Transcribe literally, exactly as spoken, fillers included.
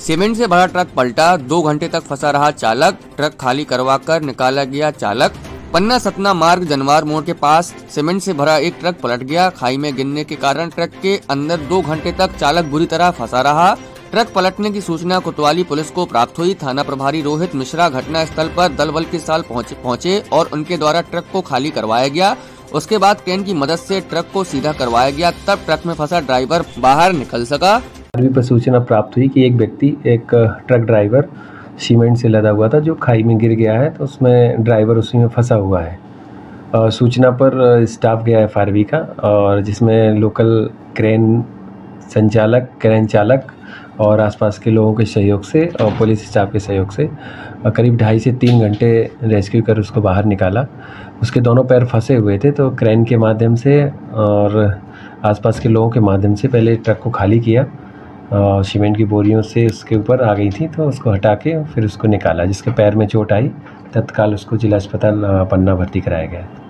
Cement से भरा truck पलटा, दो घंटे तक फंसा रहा चालक, ट्रक खाली करवाकर निकाला गया चालक। पन्ना सतना मार्ग जनवार मोड़ के पास सीमेंट से भरा एक ट्रक पलट गया। खाई में गिरने के कारण ट्रक के अंदर दो घंटे तक चालक बुरी तरह फंसा रहा। ट्रक पलटने की सूचना कोतवाली पुलिस को प्राप्त हुई। थाना प्रभारी रोहित मिश्रा घटना स्थल पर दल बल के साथ पहुंचे, पहुंचे और उनके द्वारा ट्रक को खाली करवाया गया। उसके बाद क्रेन की मदद से ट्रक को सीधा करवाया गया, तब ट्रक में फंसा ड्राइवर बाहर निकल सका। पर सूचना प्राप्त हुई कि एक व्यक्ति, एक ट्रक ड्राइवर सीमेंट से लदा हुआ था जो खाई में गिर गया है, तो उसमें ड्राइवर उसी में फंसा हुआ है। और सूचना पर स्टाफ गया है फारवी का, और जिसमें लोकल क्रेन संचालक, क्रेन चालक और आसपास के लोगों के सहयोग से और पुलिस स्टाफ के सहयोग से करीब ढाई से तीन घंटे रेस्क्यू कर उसको बाहर निकाला। उसके दोनों पैर फंसे हुए थे, तो क्रेन के माध्यम से और आसपास के लोगों के माध्यम से पहले ट्रक को खाली किया। सीमेंट की बोरियों से उसके ऊपर आ गई थी, तो उसको हटा के फिर उसको निकाला। जिसके पैर में चोट आई, तत्काल उसको जिला अस्पताल पन्ना भर्ती कराया गया।